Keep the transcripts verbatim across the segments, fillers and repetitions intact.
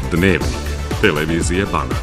Dnevnik televizije Banat.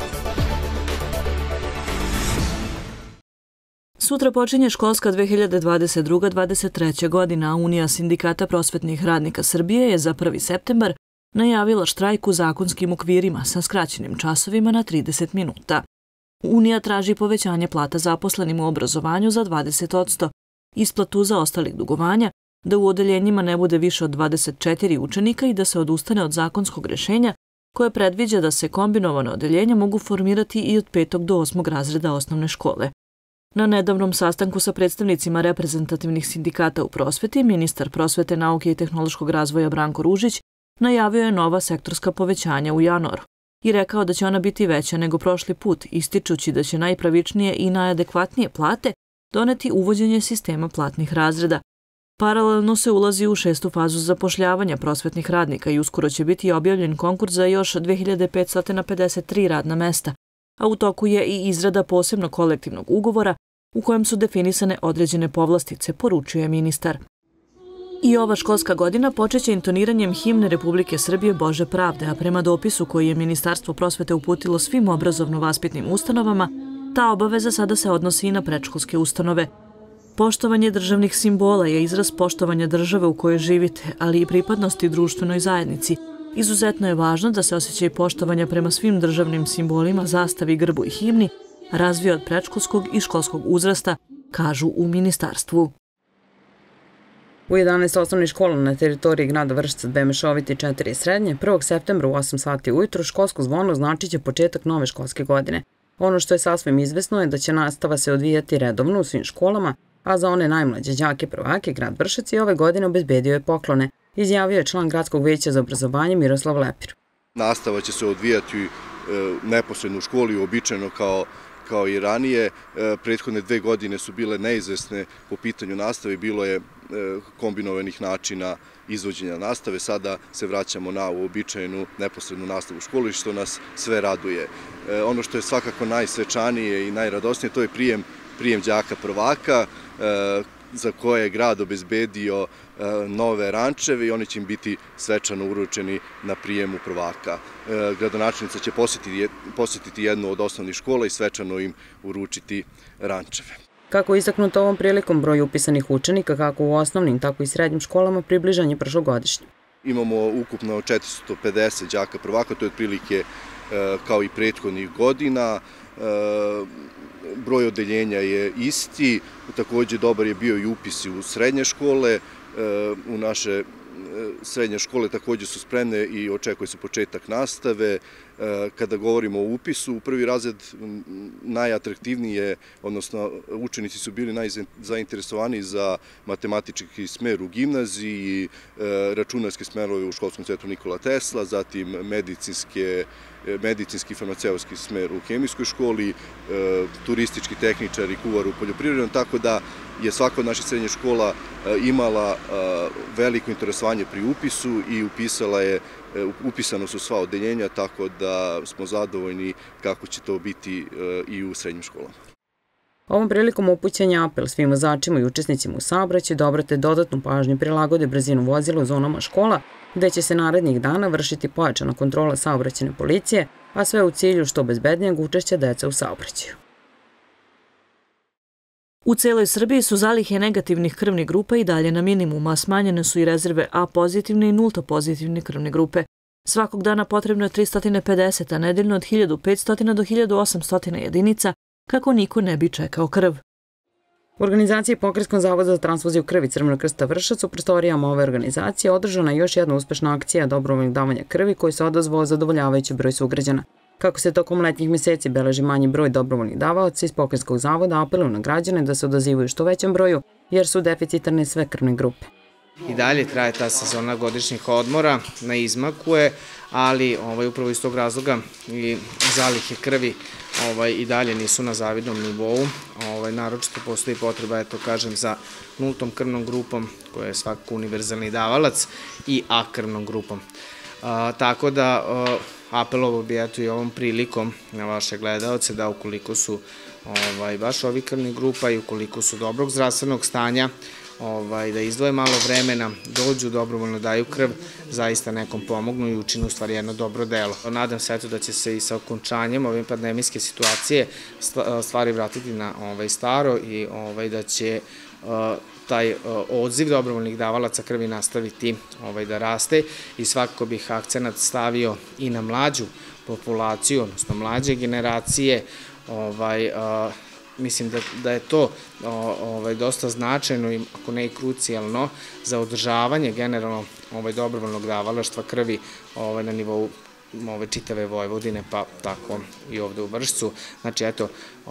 Sutra počinje školska dve hiljade dvadeset druga dvadeset treća. godina, a Unija sindikata prosvetnih radnika Srbije je za prvi septembar najavila štrajk u zakonskim okvirima sa skraćenim časovima na trideset minuta. Unija traži povećanje plata zaposlenim u obrazovanju za dvadeset posto, isplatu zaostalih dugovanja, da u odeljenjima ne bude više od dvadeset četiri učenika i da se odustane od zakonskog rešenja koje predviđa da se kombinovane odeljenja mogu formirati i od petog do osmog razreda osnovne škole. Na nedavnom sastanku sa predstavnicima reprezentativnih sindikata u prosveti, ministar prosvete, nauke i tehnološkog razvoja Branko Ružić najavio je nova sektorska povećanja u januaru i rekao da će ona biti veća nego prošli put, ističući da će najpravičnije i najadekvatnije plate doneti uvođenje sistema platnih razreda. Paralelno se ulazi u šestu fazu zapošljavanja prosvetnih radnika i uskoro će biti objavljen konkurs za još dve hiljade petsto pedeset tri radna mesta, a u toku je i izrada posebnog kolektivnog ugovora u kojem su definisane određene povlastice, poručuje ministar. I ova školska godina počeće intoniranjem himne Republike Srbije Bože pravde, a prema dopisu koji je Ministarstvo prosvete uputilo svim obrazovno-vaspitnim ustanovama, ta obaveza sada se odnosi i na predškolske ustanove. Poštovanje državnih simbola je izraz poštovanja države u kojoj živite, ali i pripadnosti društvenoj zajednici. Izuzetno je važno da se osjećaj poštovanja prema svim državnim simbolima, zastavi, grbu i himni razvije od predškolskog i školskog uzrasta, kažu u ministarstvu. U jedanaest osnovnih škola na teritoriji grada Vršca, dve mešovite i četiri srednje, prvog septembra u osam sati ujutru školsko zvono značit će početak nove školske godine. Ono što je sasvim izvesno je da će nastava se odvijati redovno u svim školama, a za one najmlađe đake prvake grad Vršac i ove godine obezbedio je poklone, izjavio je član Gradskog veća za obrazovanje Miroslav Lepir. Nastava će se odvijati neposredno u školi, uobičajeno kao kao i ranije. Prethodne dve godine su bile neizvesne po pitanju nastave, bilo je kombinovanih načina izvođenja nastave. Sada se vraćamo na uobičajenu neposrednu nastavu u školi, što nas sve raduje. Ono što je svakako najsvečanije i najradosnije, to je prijem, prijem đaka prvaka, za koje je grad obezbedio nove rančeve i oni će im biti svečano uručeni na prijemu prvaka. Gradonačelnica će posjetiti jednu od osnovnih škola i svečano im uručiti rančeve. Kako je istaknuto ovom prilikom, broj upisanih učenika kako u osnovnim, tako i srednjim školama približan je prošlogodišnjim. Imamo ukupno četiristo pedeset đaka prvaka, to je otprilike kao i prethodnih godina. Broj odeljenja je isti, takođe dobar je bio i upisi u srednje škole, u naše srednje škole takođe su spremne i očekuje se početak nastave. Kada govorimo o upisu, u prvi razred najatraktivnije, odnosno učenici su bili najzainteresovaniji za matematički smer u gimnaziji, računarske smerove u školskom centru Nikola Tesla, zatim medicinske medicinski i farmaceutski smer u hemijskoj školi, turistički tehničar i kuvar u poljoprivrednom, tako da je svaka od naših srednjih škola imala veliko interesovanje pri upisu i upisala je, upisano su sva odeljenja, tako da smo zadovoljni kako će to biti i u srednjim školama. Ovom prilikom upućen je apel svim vozačima i učesnicima u saobraćaju da obrate dodatnu pažnju, prilagode brzinu vozila u zonama škola, gde će se narednih dana vršiti pojačana kontrola saobraćajne policije, a sve u cilju što bezbednijeg učešća dece u saobraćaju. U celoj Srbiji su zalihe negativnih krvnih grupa i dalje na minimum, a smanjene su i rezerve A pozitivne i nulta pozitivne krvne grupe. Svakog dana potrebno je tristo pedeset, a nedeljno od hiljadu petsto do hiljadu osamsto jedinica, kako niko ne bi čekao krv. U organizaciji Pokrajinskog zavoda za transfuziju krvi Crvenog krsta Vršac u prostorijama ove organizacije održana je još jedna uspešna akcija dobrovoljnog davanja krvi koji se odazvao zadovoljavajući broj sugrađana. Kako se tokom letnjih meseci beleži manji broj dobrovoljnih davaoca iz Pokrajinskog zavoda apeluju na građane da se odazivaju što većem broju jer su deficitarne sve krvne grupe. I dalje traje ta sezona godišnjih odmora, na izmaku je, ali upravo iz tog razloga i zalihe krvi i dalje nisu na zavidnom nivou. Naročito postoji potreba, eto kažem, za nultom krvnom grupom, koja je svakako univerzalni davalac, i A krvnom grupom. Tako da apelovao bi eto i ovom prilikom na vaše gledalce da ukoliko su baš ovih krvnih grupa i ukoliko su dobrog zdravstvenog stanja, da izdvoje malo vremena, dođu, dobrovoljno daju krv, zaista nekom pomognu i učinu u stvari jedno dobro delo. Nadam se da će se i sa okončanjem ove pandemijske situacije stvari vratiti na staro i da će taj odziv dobrovoljnih davalaca krvi nastaviti da raste i svakako bih akcenat stavio i na mlađu populaciju, odnosno mlađe generacije. Mislim da je to dosta značajno i ako ne i krucijalno za održavanje generalno dobrovoljnog davalaštva krvi na nivou čitave Vojvodine, pa tako i ovde u Vršcu. Znači, eto,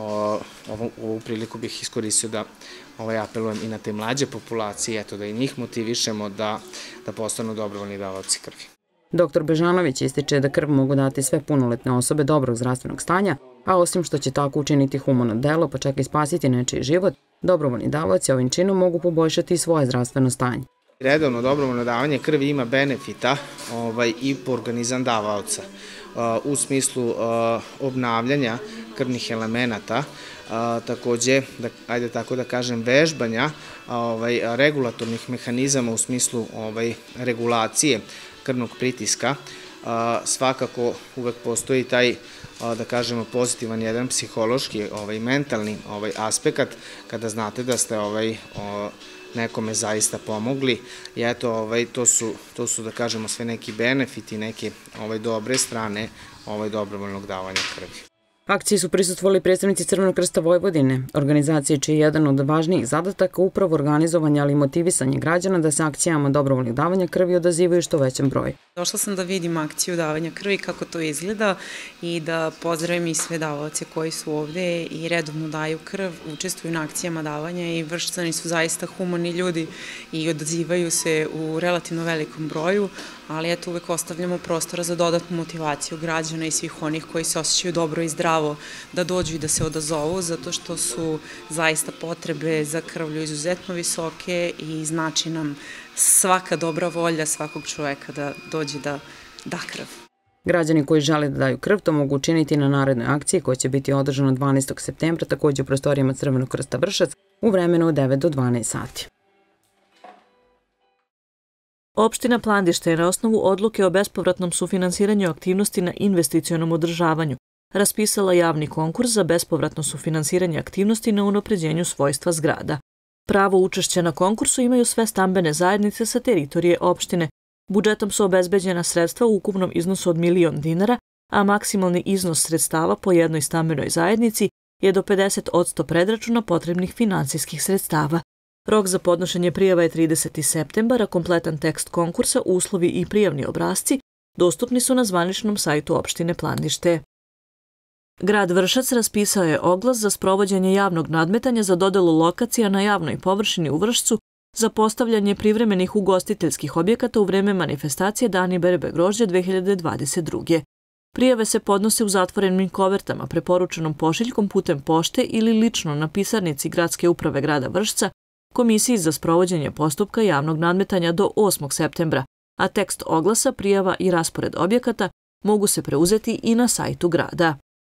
ovu priliku bih iskoristio da apelujem i na te mlađe populacije, eto, da i njih motivišemo da postanu dobrovoljni davaoci krvi. Doktor Bežanović ističe da krv mogu dati sve punoletne osobe dobrog zdravstvenog stanja, a osim što će tako učiniti humano delo, pa čak i spasiti nečiji život, dobrovoljni davaoci ovim činom mogu poboljšati i svoje zdravstveno stanje. Redovno dobrovoljno davanje krvi ima benefita i po organizam davaoca u smislu obnavljanja krvnih elemenata, takođe, ajde tako da kažem, vežbanja regulatornih mehanizama u smislu regulacije krvnog pritiska. Svakako uvek postoji taj, da kažemo, pozitivan jedan psihološki, mentalni aspekt kada znate da ste nekome zaista pomogli i eto, to su, da kažemo, sve neki benefiti, neke dobre strane dobrovoljnog davanja krvi. Akciji su prisustvovali predstavnici Crvenog krsta Vojvodine, organizacije čiji je jedan od važnijih zadataka upravo organizovanje, ali i motivisanje građana da se akcijama dobrovoljnih davanja krvi odazivaju što većem broju. Došla sam da vidim akciju davanja krvi, kako to izgleda i da pozdravim i sve davaoce koji su ovde i redovno daju krv, učestvuju na akcijama davanja i Vrščani su zaista humani ljudi i odazivaju se u relativno velikom broju, ali eto uvek ostavljamo prostora za dodatnu motivaciju građana i svih onih koji se osjećaju dobro i zdravo da dođu i da se odazovu, zato što su zaista potrebe za krvlju izuzetno visoke i znači nam svaka dobra volja svakog čoveka da dođe da da krv. Građani koji žele da daju krv to mogu učiniti na narednoj akciji koja će biti održana dvanaestog septembra takođe u prostorijama Crvenog krsta Vršac u vremenu od devet do dvanaest sati. Opština Plandište je na osnovu odluke o bespovratnom sufinansiranju aktivnosti na investicionom održavanju raspisala javni konkurs za bespovratno sufinansiranje aktivnosti na unapređenju svojstva zgrada. Pravo učešća na konkursu imaju sve stambene zajednice sa teritorije opštine. Budžetom su obezbeđena sredstva u ukupnom iznosu od milion dinara, a maksimalni iznos sredstava po jednoj stambenoj zajednici je do pedeset posto predračuna potrebnih finansijskih sredstava. Rok za podnošenje prijava je trideseti septembar, a kompletan tekst konkursa, uslovi i prijavni obrasci dostupni su na zvaničnom sajtu opštine Plandište. Grad Vršac raspisao je oglas za sprovođenje javnog nadmetanja za dodelu lokacija na javnoj površini u Vršcu za postavljanje privremenih ugostiteljskih objekata u vreme manifestacije Dani berbe grožđa dve hiljade dvadeset druge. Prijave se podnose u zatvorenim kovertama preporučenom pošiljkom putem pošte ili lično na pisarnici Gradske uprave grada Vršca Komisiji za sprovođenje postupka javnog nadmetanja do osmog septembra, a tekst oglasa, prijava i raspored objekata mogu se preuzeti i na sajtu grada.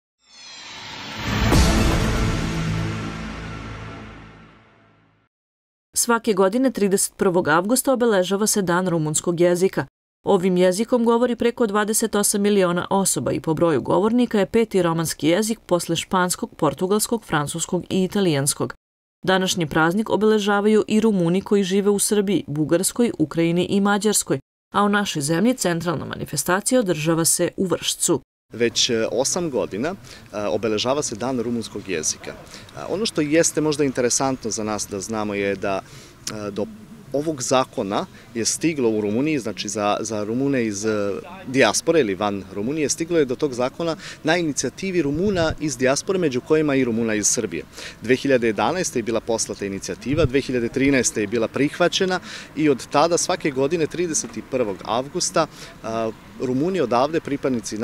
Svake godine trideset prvog avgusta obeležava se Dan rumunskog jezika. Ovim jezikom govori preko dvadeset osam miliona osoba i po broju govornika je peti romanski jezik posle španskog, portugalskog, francuskog i italijanskog. Današnji praznik obeležavaju i Rumuni koji žive u Srbiji, Bugarskoj, Ukrajini i Mađarskoj, a u našoj zemlji centralna manifestacija održava se u Vršcu. Već osam godina obeležava se Dan rumunskog jezika. Ono što jeste možda interesantno za nas da znamo je da do ovog zakona je stiglo u Rumuniji, znači za Rumune iz dijaspore ili van Rumunije, stiglo je do tog zakona na inicijativi Rumuna iz dijaspore, među kojima i Rumuna iz Srbije. dve hiljade jedanaeste. je bila poslata inicijativa, dve hiljade trinaeste. je bila prihvaćena i od tada svake godine trideset prvog avgusta Rumuni odavde, pripadnici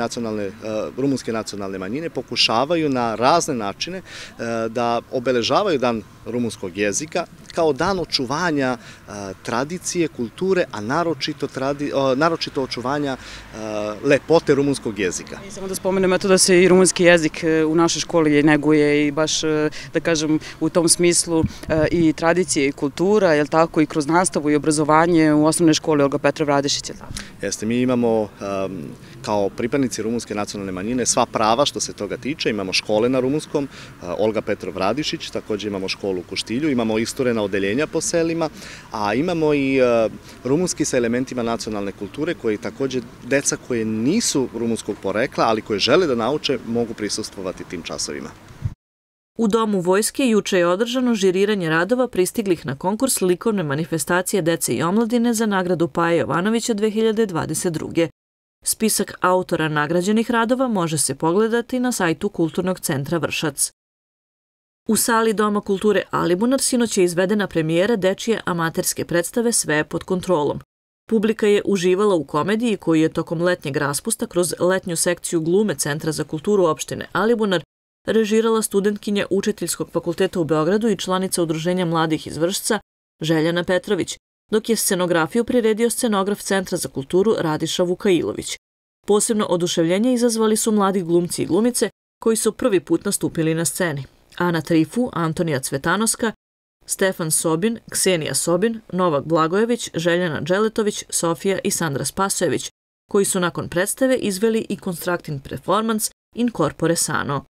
rumunske nacionalne manjine, pokušavaju na razne načine da obeležavaju Dan rumunskog jezika kao dan očuvanja tradicije, kulture, a naročito, tradi, naročito očuvanja lepote rumunskog jezika. I samo da spomenem eto da se i rumunski jezik u našoj školi neguje i baš, da kažem, u tom smislu i tradicije i kultura, je li tako, i kroz nastavu i obrazovanje u osnovnoj školi Olga Petrov Radišić, je li tako? Jeste, mi imamo kao pripadnici rumunske nacionalne manjine sva prava što se toga tiče. Imamo škole na rumunskom, Olga Petrov Radišić, također imamo školu u Koštilju, imamo isturena odeljenja po selima, a imamo i rumunski sa elementima nacionalne kulture koji također deca koje nisu rumunskog porekla, ali koje žele da nauče, mogu prisustvovati tim časovima. U Domu vojske juče je održano žiriranje radova pristiglih na konkurs likovne manifestacije dece i omladine za nagradu Paje Jovanovića dve hiljade dvadeset druge. Spisak autora nagrađenih radova može se pogledati na sajtu Kulturnog centra Vršac. U sali Doma kulture Alibunar sinoć je izvedena premijera dečije amaterske predstave Sve je pod kontrolom. Publika je uživala u komediji koju je tokom letnjeg raspusta kroz letnju sekciju glume Centra za kulturu opštine Alibunar režirala studentkinja Učiteljskog fakulteta u Beogradu i članica Udruženja mladih iz Vršca Željana Petrović, dok je scenografiju priredio scenograf Centra za kulturu Radiša Vukailović. Posebno oduševljenje izazvali su mladi glumci i glumice koji su prvi put nastupili na sceni. Ana Trifu, Antonija Cvetanoska, Stefan Sobin, Ksenija Sobin, Novak Blagojević, Željana Dželetović, Sofija i Sandra Spasojević, koji su nakon predstave izveli i constructing performance in corpore sano.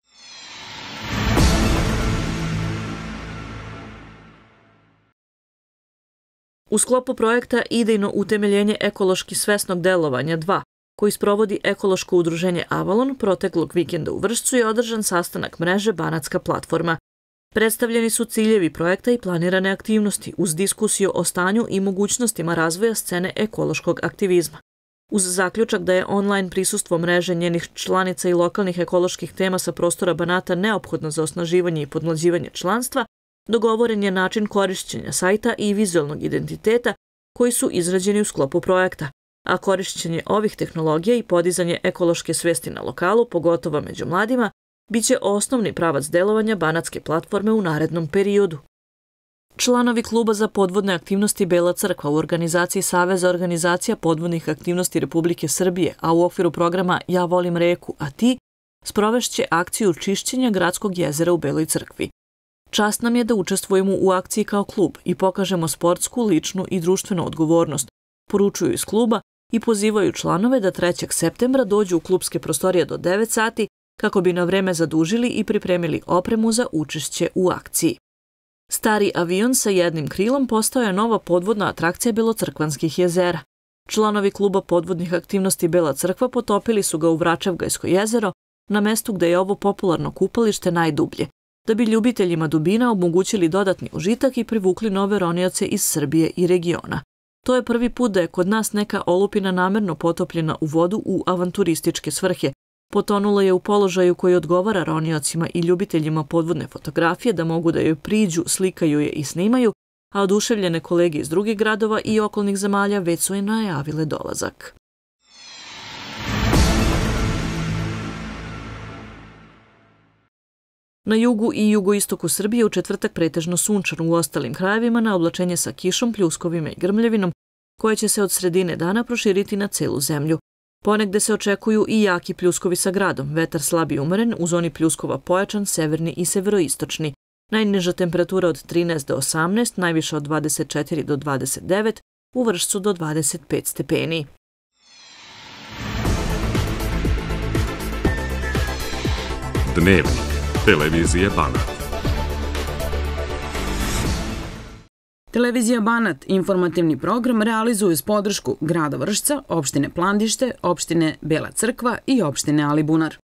U sklopu projekta Idejno utemeljenje ekološki svesnog delovanja dva, koji sprovodi ekološko udruženje Avalon, proteklog vikenda u Vršcu je održan sastanak mreže Banatska platforma. Predstavljeni su ciljevi projekta i planirane aktivnosti uz diskusiju o stanju i mogućnostima razvoja scene ekološkog aktivizma. Uz zaključak da je online prisustvo mreže njenih članica i lokalnih ekoloških tema sa prostora Banata neophodno za osnaživanje i podmlađivanje članstva, dogovoren je način korišćenja sajta i vizualnog identiteta koji su izrađeni u sklopu projekta, a korišćenje ovih tehnologija i podizanje ekološke svesti na lokalu, pogotovo među mladima, biće osnovni pravac delovanja Banatske platforme u narednom periodu. Članovi kluba za podvodne aktivnosti Bela crkva u organizaciji Saveza organizacija podvodnih aktivnosti Republike Srbije, a u okviru programa Ja volim reku, a ti, sprovešće akciju čišćenja gradskog jezera u Beloj crkvi. Čast nam je da učestvujemo u akciji kao klub i pokažemo sportsku, ličnu i društvenu odgovornost, poručuju iz kluba i pozivaju članove da trećeg septembra dođu u klubske prostorije do devet sati kako bi na vreme zadužili i pripremili opremu za učešće u akciji. Stari avion sa jednim krilom postao je nova podvodna atrakcija Belocrkvanskih jezera. Članovi kluba podvodnih aktivnosti Bela crkva potopili su ga u Vračevgajsko jezero, na mestu gde je ovo popularno kupalište najdublje, da bi ljubiteljima dubina omogućili dodatni užitak i privukli nove ronioce iz Srbije i regiona. To je prvi put da je kod nas neka olupina namerno potopljena u vodu u avanturističke svrhe. Potonula je u položaju koji odgovara roniocima i ljubiteljima podvodne fotografije da mogu da joj priđu, slikaju je i snimaju, a oduševljene kolege iz drugih gradova i okolnih zemalja već su je najavile dolazak. Na jugu i jugoistoku Srbije u četvrtak pretežno sunčano, u ostalim krajevima na oblačenje sa kišom, pljuskovima i grmljavinom, koje će se od sredine dana proširiti na celu zemlju. Ponegde se očekuju i jaki pljuskovi sa gradom, vetar slab i umeren, u zoni pljuskova pojačan, severni i severoistočni. Najniža temperatura od trinaest do osamnaest, najviša od dvadeset četiri do dvadeset devet, u Vršcu do dvadeset pet stepeni. Dnevnik televizije Banat. Televizija Banat informativni program realizuje uz podršku grada Vršca, opštine Plandište, opštine Bela crkva i opštine Alibunar.